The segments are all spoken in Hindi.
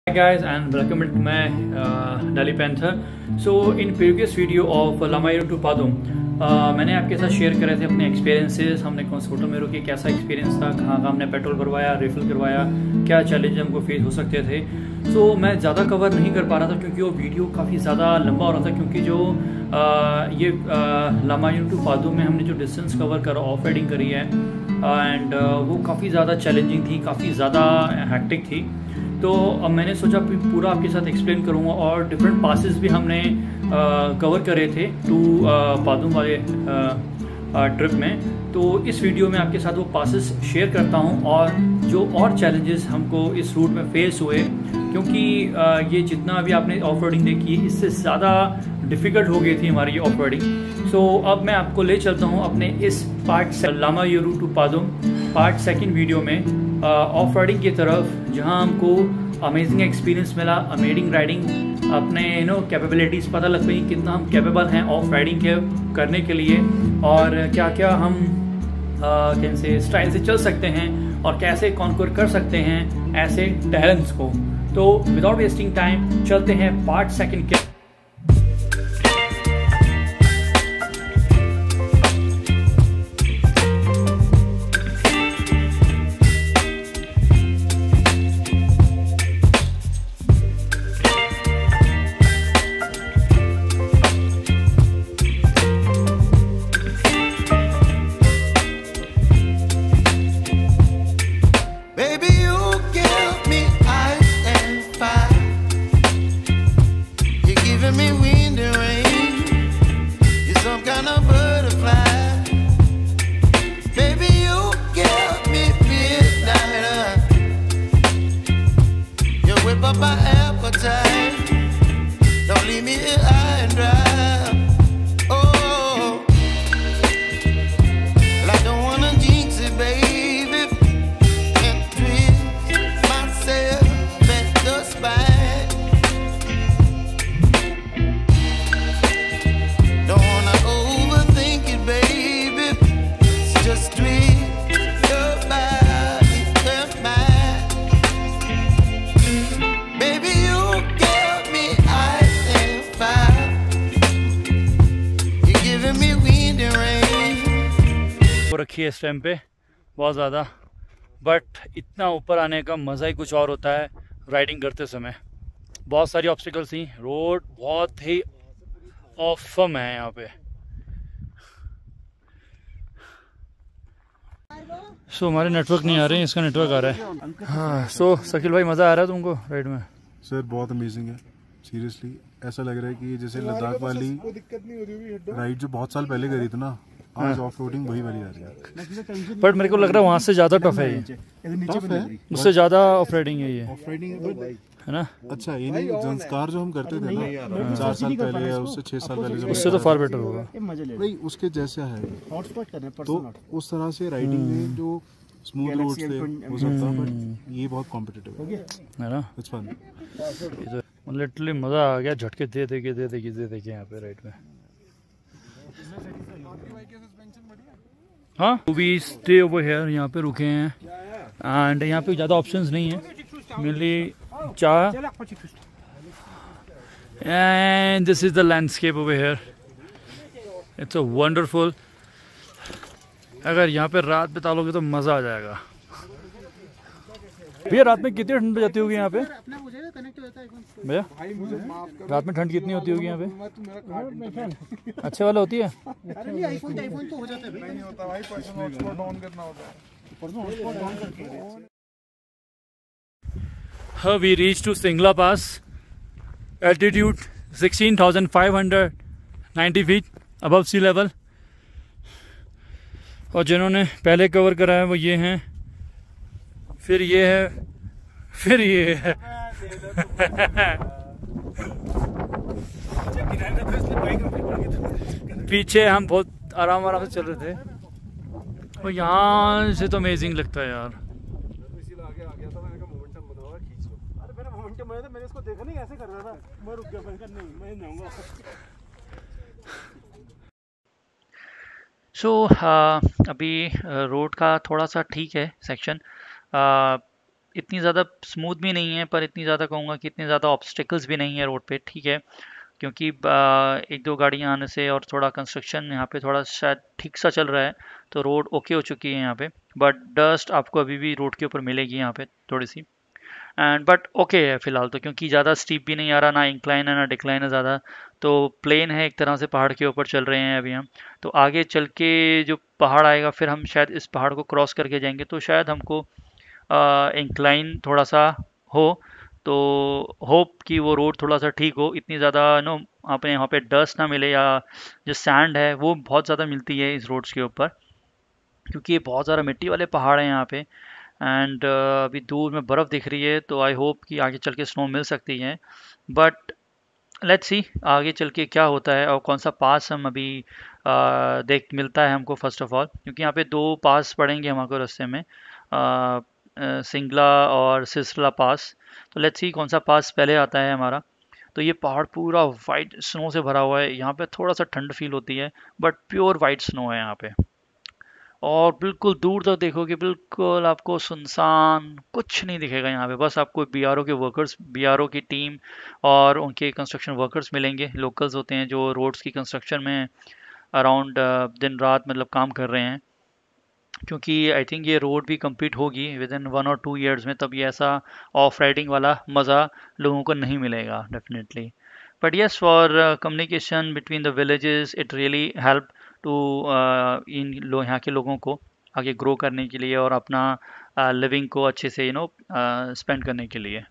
Hi guys and welcome to my Delhi Panther. So in previous video of Lamayuru to Padum मैंने आपके साथ शेयर करे थे अपने एक्सपीरियंसेस। हमने कौन से होटल में रुके, कैसा एक्सपीरियंस था, कहाँ हमने पेट्रोल भरवाया, रिफिल करवाया, क्या चैलेंज हमको फेस हो सकते थे। सो मैं ज़्यादा कवर नहीं कर पा रहा था क्योंकि वो वीडियो काफ़ी ज़्यादा लंबा हो रहा था, क्योंकि जो ये लामायूरू टू पादुम में हमने जो डिस्टेंस कवर करा, ऑफ राइडिंग करी है एंड वो काफ़ी ज़्यादा चैलेंजिंग थी, काफ़ी ज़्यादा हैक्टिक थी। तो अब मैंने सोचा पूरा आपके साथ एक्सप्लेन करूँगा और डिफरेंट पासेस भी हमने कवर करे थे टू पादुम वाले ट्रिप में। तो इस वीडियो में आपके साथ वो पासेस शेयर करता हूँ और जो और चैलेंजेस हमको इस रूट में फेस हुए, क्योंकि ये जितना भी आपने ऑफ रोडिंग देखी है इससे ज़्यादा डिफ़िकल्ट हो गई थी हमारी ये ऑफ रोडिंग। सो अब मैं आपको ले चलता हूँ अपने इस पार्ट से Lamayuru to Padum part second video में ऑफ राइडिंग की तरफ, जहां हमको अमेजिंग एक्सपीरियंस मिला, अमेजिंग राइडिंग, अपने कैपेबिलिटीज़ पता लग पाई कितना हम कैपेबल हैं ऑफ राइडिंग के करने के लिए, और क्या क्या हम कैसे स्टाइल से चल सकते हैं और कैसे कॉन्कर कर सकते हैं ऐसे टैलेंट्स को। तो विदाउट वेस्टिंग टाइम चलते हैं पार्ट सेकंड के। रखी है इस टाइम पे बहुत ज़्यादा, बट इतना ऊपर आने का मज़ा ही कुछ और होता है राइडिंग करते समय। बहुत सारी ऑब्स्टिकल्स थी, रोड बहुत ही ऑसम है यहाँ पे। सो हमारे नेटवर्क नहीं आ रहे हैं, इसका नेटवर्क आ रहा है। हाँ, सो शकील भाई मज़ा आ रहा है तुमको राइड में? सर बहुत अमेजिंग है, सीरियसली ऐसा लग रहा है कि जैसे लद्दाख वाली राइड जो बहुत साल पहले करी थी ना, आज ऑफ रोडिंग वही वाली आ रही है। बट मेरे को लग रहा है वहाँ से ज़्यादा टफ है ये, उससे ज़्यादा ऑफ राइडिंग है ये, ऑफ राइडिंग है ना? अच्छा, ये नहीं जंस्कार जो हम करते थे ना 4 साल पहले या उससे 6 साल पहले, उससे तो फार बेटर होगा नहीं, उसके जैसा है। तो उस तरह से राइडिंग में जो स्मूथ रोड से हो सकता, बट ये बहुत कॉम्पिटिटिव है ना? It's fun. लिटरली मज़ा आ गया, झटके दे दे के यहाँ पे राइड में। हाँ, वी स्टे ओवर हियर, यहाँ पे रुके हैं एंड यहाँ पे ज़्यादा ऑप्शंस नहीं है, mainly chai and this is the landscape over here. It's a wonderful. अगर यहाँ पे रात बिताओगे तो मज़ा आ जाएगा। भैया रात में कितनी ठंड जाती होगी यहाँ पे? भैया रात में ठंड कितनी होती होगी यहाँ पे? अच्छे वाला होती है? हाँ, we reach to Singla pass, altitude 16,590 feet above sea level. और जिन्होंने पहले कवर करा है वो ये हैं, फिर ये है, फिर ये है। पीछे हम बहुत आराम से चल रहे थे और यहाँ से तो अमेजिंग लगता है यार। मैंने इसको देखा नहीं, ऐसे कर रहा था, मैं रुक गया, मैं जाऊंगा। अभी रोड का थोड़ा सा ठीक है सेक्शन, इतनी ज़्यादा स्मूथ भी नहीं है, पर इतनी ज़्यादा कहूँगा कि इतने ज़्यादा ऑब्स्टिकल्स भी नहीं है रोड पे, ठीक है। क्योंकि एक दो गाड़ियाँ आने से और थोड़ा कंस्ट्रक्शन यहाँ पे थोड़ा शायद ठीक सा चल रहा है, तो रोड ओके हो चुकी है यहाँ पे। बट डस्ट आपको अभी भी रोड के ऊपर मिलेगी यहाँ पे थोड़ी सी, एंड बट ओके है फिलहाल तो, क्योंकि ज़्यादा स्टीप भी नहीं आ रहा, ना इंक्लाइन है ना डिक्लाइन है ज़्यादा, तो प्लेन है एक तरह से, पहाड़ के ऊपर चल रहे हैं अभी हम। तो आगे चल के जो पहाड़ आएगा, फिर हम शायद इस पहाड़ को क्रॉस करके जाएंगे, तो शायद हमको इंक्लाइन थोड़ा सा हो, तो होप कि वो रोड थोड़ा सा ठीक हो, इतनी ज़्यादा नो आपने यहाँ पे डस्ट ना मिले, या जो सैंड है वो बहुत ज़्यादा मिलती है इस रोड्स के ऊपर, क्योंकि ये बहुत ज़्यादा मिट्टी वाले पहाड़ हैं यहाँ पे। एंड अभी दूर में बर्फ़ दिख रही है, तो आई होप कि आगे चल के स्नो मिल सकती है, बट लेट्स सी आगे चल के क्या होता है और कौन सा पास हम अभी देख मिलता है हमको फर्स्ट ऑफ ऑल, क्योंकि यहाँ पे दो पास पड़ेंगे हमको रास्ते में, सिंगला और सिसला पास। तो लेट्स सी कौन सा पास पहले आता है हमारा। तो ये पहाड़ पूरा वाइट स्नो से भरा हुआ है, यहाँ पे थोड़ा सा ठंड फील होती है, बट प्योर वाइट स्नो है यहाँ पे। और बिल्कुल दूर तक देखोगे, बिल्कुल आपको सुनसान कुछ नहीं दिखेगा यहाँ पे, बस आपको बीआरओ के वर्कर्स, बीआरओ की टीम और उनके कंस्ट्रक्शन वर्कर्स मिलेंगे, लोकल्स होते हैं जो रोड्स की कंस्ट्रक्शन में अराउंड दिन रात मतलब काम कर रहे हैं। क्योंकि आई थिंक ये रोड भी कंप्लीट होगी विद इन 1 और 2 ईयर्स में, तब ये ऐसा ऑफ राइडिंग वाला मज़ा लोगों को नहीं मिलेगा definitely. But yes, for communication between the villages it really help to यहाँ के लोगों को आगे ग्रो करने के लिए और अपना लिविंग को अच्छे से स्पेंड करने के लिए।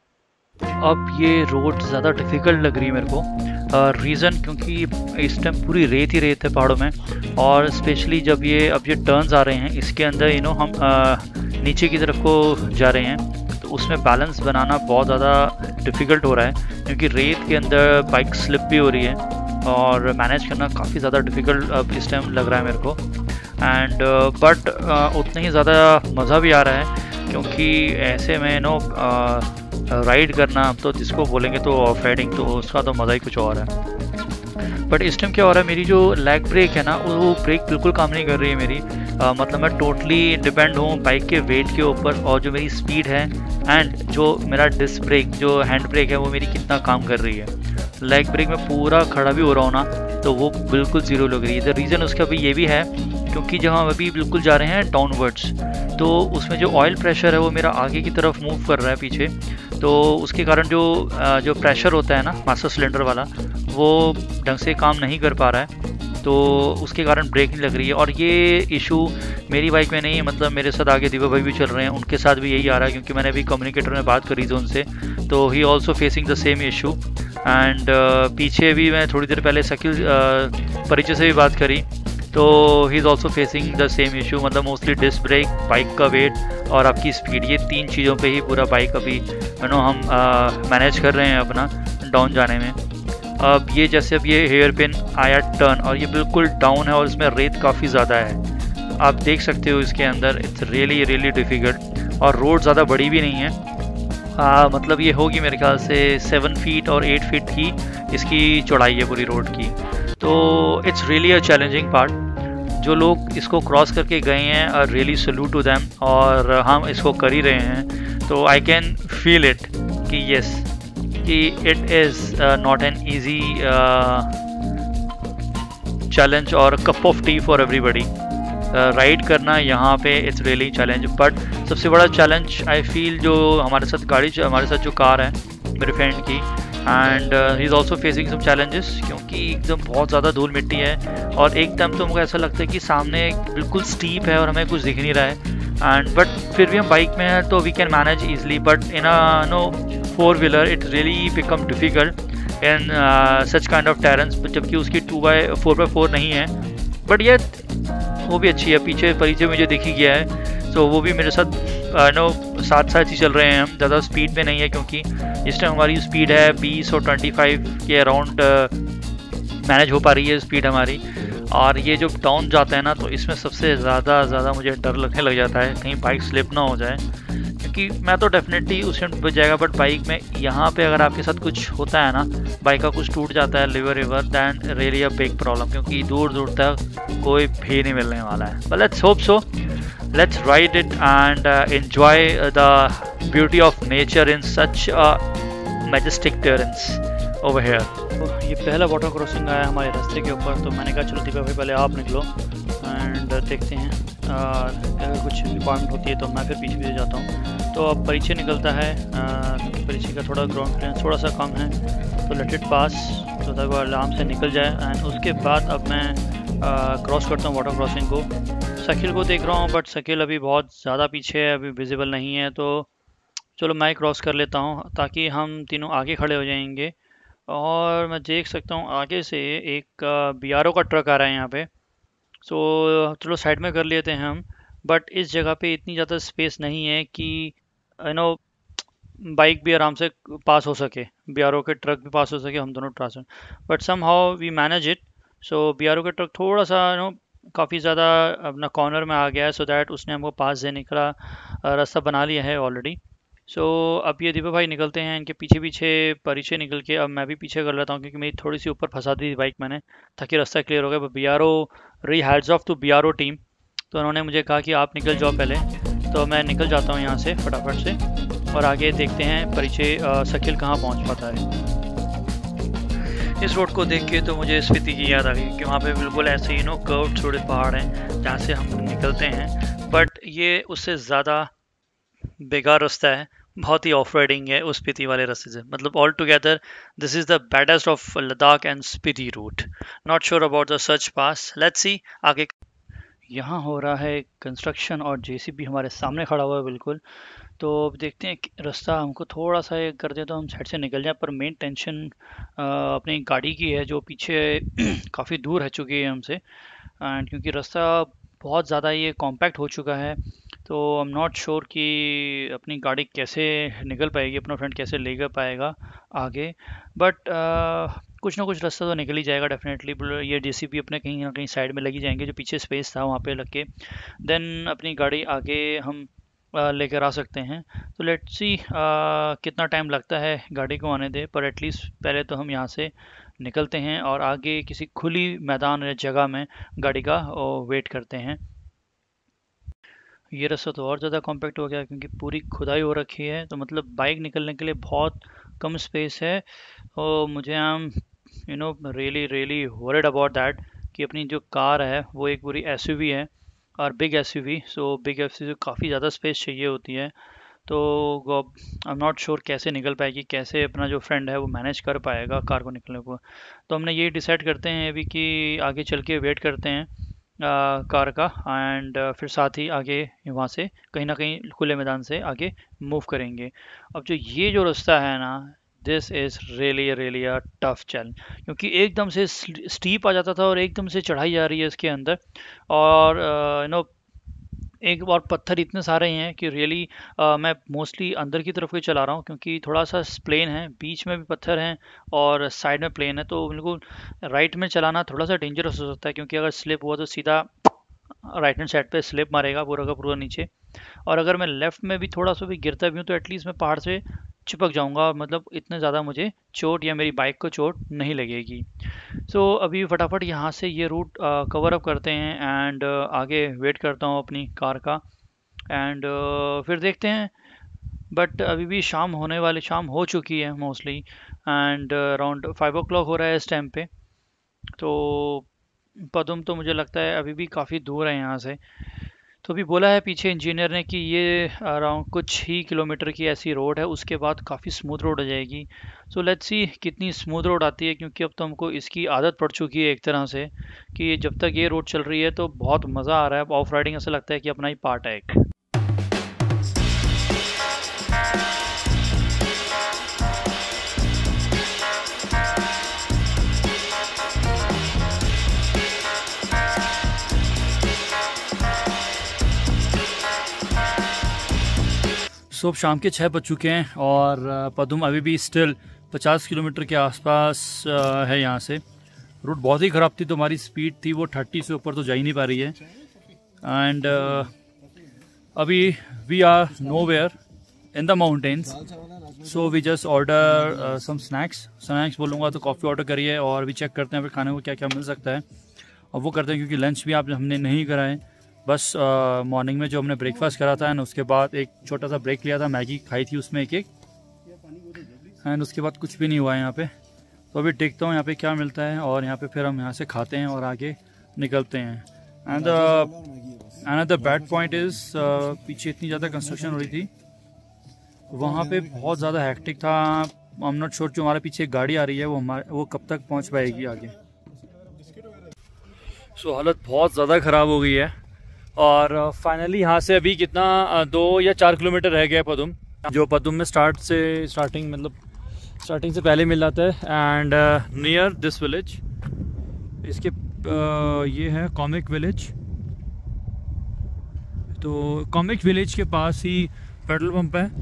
अब ये रोड ज़्यादा डिफ़िकल्ट लग रही है मेरे को, रीज़न क्योंकि इस टाइम पूरी रेत ही रेत है पहाड़ों में, और स्पेशली जब ये टर्न्स आ रहे हैं इसके अंदर हम नीचे की तरफ को जा रहे हैं, तो उसमें बैलेंस बनाना बहुत ज़्यादा डिफ़िकल्ट हो रहा है, क्योंकि रेत के अंदर बाइक स्लिप भी हो रही है और मैनेज करना काफ़ी ज़्यादा डिफ़िकल्ट अब इस टाइम लग रहा है मेरे को। एंड बट उतना ही ज़्यादा मज़ा भी आ रहा है, क्योंकि ऐसे में राइड करना तो जिसको बोलेंगे तो ऑफ राइडिंग, तो उसका तो मज़ा ही कुछ और है। बट इस टाइम क्या हो रहा है, मेरी जो लेग ब्रेक है ना, वो ब्रेक बिल्कुल काम नहीं कर रही है मेरी। मतलब मैं टोटली डिपेंड हूँ बाइक के वेट के ऊपर, और जो मेरी स्पीड है एंड जो मेरा डिस्क ब्रेक जो हैंड ब्रेक है वो मेरी कितना काम कर रही है। लेग ब्रेक में पूरा खड़ा भी हो रहा हूँ ना, तो वो बिल्कुल ज़ीरो लग रही है। द रीज़न उसका भी ये भी है, क्योंकि जब हम अभी बिल्कुल जा रहे हैं डाउनवर्ड्स, तो उसमें जो ऑयल प्रेशर है वो मेरा आगे की तरफ मूव कर रहा है पीछे, तो उसके कारण जो प्रेशर होता है ना मास्टर सिलेंडर वाला, वो ढंग से काम नहीं कर पा रहा है, तो उसके कारण ब्रेक नहीं लग रही है। और ये इशू मेरी बाइक में नहीं है, मतलब मेरे साथ आगे दिव्या भाई भी चल रहे हैं, उनके साथ भी यही आ रहा है, क्योंकि मैंने अभी कम्युनिकेटर में बात करी थी उनसे, तो he also facing the same issue. And पीछे भी मैं थोड़ी देर पहले शकील परिचय से भी बात करी, तो he is also facing the same issue, मतलब मोस्टली डिस्क ब्रेक, बाइक का वेट और आपकी स्पीड, ये 3 चीज़ों पे ही पूरा बाइक अभी हम मैनेज कर रहे हैं अपना डाउन जाने में। अब ये जैसे अब ये हेयर पिन आया टर्न, और ये बिल्कुल डाउन है और इसमें रेत काफ़ी ज़्यादा है, आप देख सकते हो इसके अंदर, इट्स रियली रियली डिफ़िकल्ट। और रोड ज़्यादा बड़ी भी नहीं है, मतलब ये होगी मेरे ख्याल से 7 फीट और 8 फीट की इसकी चौड़ाई है पूरी रोड की, तो it's really a challenging part. जो लोग इसको क्रॉस करके गए हैं और रियली सल्यूट टू देम, और हम इसको कर ही रहे हैं, तो आई कैन फील इट कि यस कि it is not an easy challenge और cup of tea for everybody. Ride करना यहाँ पे इट्स रियली चैलेंज, बट सबसे बड़ा चैलेंज आई फील जो हमारे साथ जो कार है मेरे फ्रेंड की, and he is also facing some challenges, क्योंकि एकदम बहुत ज़्यादा धूल मिट्टी है, और एकदम तो मुझे ऐसा लगता है कि सामने बिल्कुल स्टीप है और हमें कुछ दिख नहीं रहा है, एंड बट फिर भी हम बाइक में हैं तो we can manage easily, but in a 4-wheeler it really become difficult in such kind of terrains, जबकि उसकी 4x4 नहीं है, बट ये वो भी अच्छी है। पीछे परिचय मुझे दिख ही गया है, तो वो भी मेरे साथ साथ ही चल रहे हैं हम, ज़्यादा स्पीड पे नहीं है, क्योंकि इस टाइम हमारी स्पीड है 20 और 25 के अराउंड मैनेज हो पा रही है स्पीड हमारी। और ये जो डाउन जाता है ना, तो इसमें सबसे ज़्यादा मुझे डर लगने लग जाता है कहीं बाइक स्लिप ना हो जाए, क्योंकि मैं तो डेफिनेटली उस टाइम बच जाएगा, बट बाइक में यहाँ पे अगर आपके साथ कुछ होता है ना, बाइक का कुछ टूट जाता है lever then really a big problem, क्योंकि दूर तक कोई भी नहीं मिलने वाला है। But let's hope so, let's ride it and enjoy the beauty of nature in such a majestic terrains over here. तो ये पहला वाटर क्रॉसिंग आया हमारे रास्ते के ऊपर, तो मैंने कहा चलो दीपक भाई पहले आप निकलो एंड देखते हैं अगर कुछ रिक्वायरमेंट होती है तो मैं फिर पीछे पीछे जाता हूँ। तो अब परिचय निकलता है क्योंकि परिचय का थोड़ा ग्राउंड क्लियरेंस थोड़ा सा कम है, तो लेट इट पास तो तक वो आराम से निकल जाए। एंड उसके बाद अब मैं क्रॉस करता हूँ वाटर क्रॉसिंग को। शकील को देख रहा हूँ बट शकील अभी बहुत ज़्यादा पीछे है, अभी विजिबल नहीं है, तो चलो मैं क्रॉस कर लेता हूँ ताकि हम तीनों आगे खड़े हो जाएंगे। और मैं देख सकता हूँ आगे से एक BRO का ट्रक आ रहा है यहाँ पे, सो चलो साइड में कर लेते हैं हम। बट इस जगह पे इतनी ज़्यादा स्पेस नहीं है कि यू नो बाइक भी आराम से पास हो सके, BRO के ट्रक भी पास हो सके, हम दोनों transfer, but somehow we manage it. So BRO के ट्रक थोड़ा सा काफ़ी ज़्यादा अपना कॉर्नर में आ गया है, सो दैट उसने हमको पास देने का रास्ता बना लिया है ऑलरेडी। सो अब ये दीपक भाई निकलते हैं, इनके पीछे पीछे परिचय निकल के अब मैं भी पीछे कर लेता हूँ क्योंकि मेरी थोड़ी सी ऊपर फंसा दी थी बाइक मैंने, ताकि रास्ता क्लियर हो गया। BRO री hats off to BRO team, तो उन्होंने मुझे कहा कि आप निकल जाओ पहले, तो मैं निकल जाता हूँ यहाँ से फटाफट से और आगे देखते हैं परिचय शकील कहाँ पहुँच पाता है। इस रोड को देख के तो मुझे स्पीति की याद आ गई कि वहाँ पे बिल्कुल ऐसे कर्व छोड़े पहाड़ हैं जहाँ से हम निकलते हैं, बट ये उससे ज़्यादा बेकार रास्ता है, बहुत ही ऑफ राइडिंग है उस स्पीति वाले रास्ते से। मतलब all together this is the baddest of Ladakh and Spiti route. Not sure about the such pass, let's see आगे। यहाँ हो रहा है कंस्ट्रक्शन और JCB हमारे सामने खड़ा हुआ है बिल्कुल, तो अब देखते हैं रास्ता हमको थोड़ा सा कर दे तो हम साइड से निकल जाए। पर मेन टेंशन अपनी गाड़ी की है जो पीछे काफ़ी दूर है चुकी है हमसे, एंड क्योंकि रास्ता बहुत ज़्यादा ये कॉम्पैक्ट हो चुका है, तो आई एम नॉट श्योर कि अपनी गाड़ी कैसे निकल पाएगी, अपना फ्रेंड कैसे लेकर पाएगा आगे। बट कुछ ना कुछ रास्ता तो निकल ही जाएगा डेफिनेटली। ये JCB अपने कहीं ना कहीं साइड में लगी जाएंगे, जो पीछे स्पेस था वहाँ पे लग के देन अपनी गाड़ी आगे हम लेकर आ सकते हैं। तो लेट्स सी कितना टाइम लगता है गाड़ी को आने दे, पर एटलीस्ट पहले तो हम यहाँ से निकलते हैं और आगे किसी खुली मैदान या जगह में गाड़ी का वेट करते हैं। ये रास्ता तो और ज़्यादा कॉम्पैक्ट हो गया क्योंकि पूरी खुदाई हो रखी है, तो मतलब बाइक निकलने के लिए बहुत कम स्पेस है। और मुझे रियली वरिड अबाउट दैट कि अपनी जो कार है वो एक पूरी SUV है और big SUV, so big SUV काफ़ी ज़्यादा स्पेस चाहिए होती है, तो आई एम नॉट श्योर कैसे निकल पाएगी, कैसे अपना जो फ्रेंड है वो मैनेज कर पाएगा कार को निकलने को। तो हमने ये डिसाइड करते हैं अभी कि आगे चल के वेट करते हैं कार का, एंड फिर साथ ही आगे वहाँ से कहीं ना कहीं खुले मैदान से आगे मूव करेंगे। अब जो ये जो रास्ता है ना, this is really a tough challenge, क्योंकि एकदम से स्टीप आ जाता था और एकदम से चढ़ाई जा रही है इसके अंदर, और एक बार पत्थर इतने सारे हैं कि रियली मैं मोस्टली अंदर की तरफ ही चला रहा हूँ क्योंकि थोड़ा सा प्लेन है, बीच में भी पत्थर हैं और साइड में प्लेन है, तो बिल्कुल राइट में चलाना थोड़ा सा डेंजरस हो सकता है क्योंकि अगर स्लिप हुआ तो सीधा राइट हैंड साइड पे स्लिप मारेगा पूरा का पूरा नीचे, और अगर मैं लेफ़्ट में भी थोड़ा सा भी गिरता भी हूँ तो एटलीस्ट मैं पहाड़ से चिपक जाऊँगा, मतलब इतने ज़्यादा मुझे चोट या मेरी बाइक को चोट नहीं लगेगी। सो अभी फटाफट यहाँ से ये रूट कवर अप करते हैं एंड आगे वेट करता हूँ अपनी कार का, एंड फिर देखते हैं। बट अभी भी शाम हो चुकी है मोस्टली, एंड अराउंड 5 o'clock हो रहा है इस टाइम पे, तो पदुम तो मुझे लगता है अभी भी काफ़ी दूर है यहाँ से। तो अभी बोला है पीछे इंजीनियर ने कि ये अराउंड कुछ ही किलोमीटर की ऐसी रोड है, उसके बाद काफ़ी स्मूथ रोड हो जाएगी। सो लेट्स सी कितनी स्मूथ रोड आती है, क्योंकि अब तो हमको इसकी आदत पड़ चुकी है एक तरह से कि जब तक ये रोड चल रही है तो बहुत मज़ा आ रहा है। अब ऑफ राइडिंग ऐसा लगता है कि अपना ही पार्ट है एक। अब शाम के 6 बज चुके हैं और पदुम अभी भी स्टिल 50 किलोमीटर के आसपास है यहाँ से। रूट बहुत ही ख़राब थी, तो हमारी स्पीड थी वो 30 से ऊपर तो जा ही नहीं पा रही है। एंड अभी we are nowhere in the mountains, so we just order some snacks बोलूँगा तो कॉफ़ी ऑर्डर करिए, और भी चेक करते हैं फिर खाने को क्या क्या मिल सकता है। और वो करते हैं क्योंकि लंच भी आप हमने नहीं करा है, बस मॉर्निंग में जो हमने ब्रेकफास्ट करा था एंड उसके बाद एक छोटा सा ब्रेक लिया था, मैगी खाई थी उसमें एक एंड उसके बाद कुछ भी नहीं हुआ है यहाँ पे। तो अभी देखता हूँ यहाँ पे क्या मिलता है और यहाँ पे फिर हम यहाँ से खाते हैं और आगे निकलते हैं। And another bad point is पीछे इतनी ज़्यादा कंस्ट्रक्शन हो रही थी, वहाँ पे बहुत ज़्यादा हैक्टिक था। आई एम नॉट श्योर जो हमारे पीछे एक गाड़ी आ रही है वो कब तक पहुँच पाएगी आगे। सो हालत बहुत ज़्यादा ख़राब हो गई है और फाइनली यहाँ से अभी कितना 2 या 4 किलोमीटर रह गया पदुम, जो पदुम में स्टार्टिंग से पहले मिल जाता है। एंड नियर दिस विलेज, इसके ये है कॉमिक विलेज। तो कॉमिक विलेज के पास ही पेट्रोल पंप है।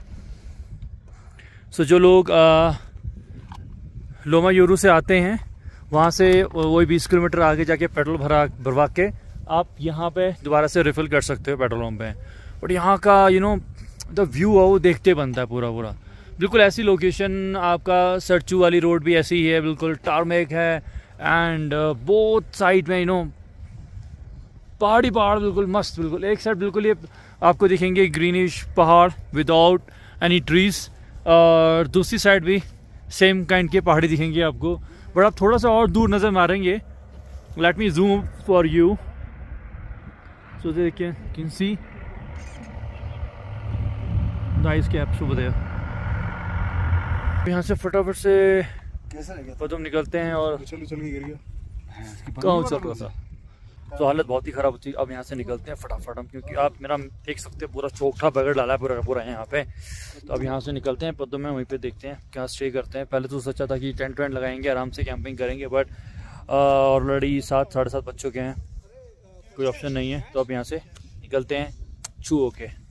सो जो लोग लोमायूरू से आते हैं वहाँ से वही 20 किलोमीटर आगे जाके पेट्रोल भरवा के आप यहाँ पे दोबारा से रिफ़िल कर सकते हो पेट्रोल पंप पे। बट यहाँ का द व्यू है वो देखते बनता है पूरा बिल्कुल ऐसी लोकेशन। आपका सरचू वाली रोड भी ऐसी ही है, बिल्कुल टारमेक है एंड बोथ साइड में पहाड़ बिल्कुल मस्त, बिल्कुल एक साइड बिल्कुल ये आपको दिखेंगे ग्रीनिश पहाड़ विदाउट एनी ट्रीज, और दूसरी साइड भी सेम काइंड के पहाड़ी दिखेंगे आपको। बट आप थोड़ा सा और दूर नज़र मारेंगे, let me zoom for you so देखिए can see the ice caps over there. यहाँ से फटाफट से पदम निकलते हैं और कहाँ चल रहा था तो हालत बहुत ही ख़राब होती है। अब यहाँ से निकलते हैं फटाफट हम, क्योंकि आप मेरा देख सकते हैं पूरा चौकठा बगड़ डाला है पूरा यहाँ पे। तो अब यहाँ से निकलते हैं पदम में, वहीं पे देखते हैं क्या स्टे करते हैं। पहले तो सोचा था कि टेंट वेंट लगाएंगे, आराम से कैंपिंग करेंगे, बट ऑलरेडी 7 साढ़े 7 बज चुके हैं, कोई ऑप्शन नहीं है। तो अब यहाँ से निकलते हैं छू होके।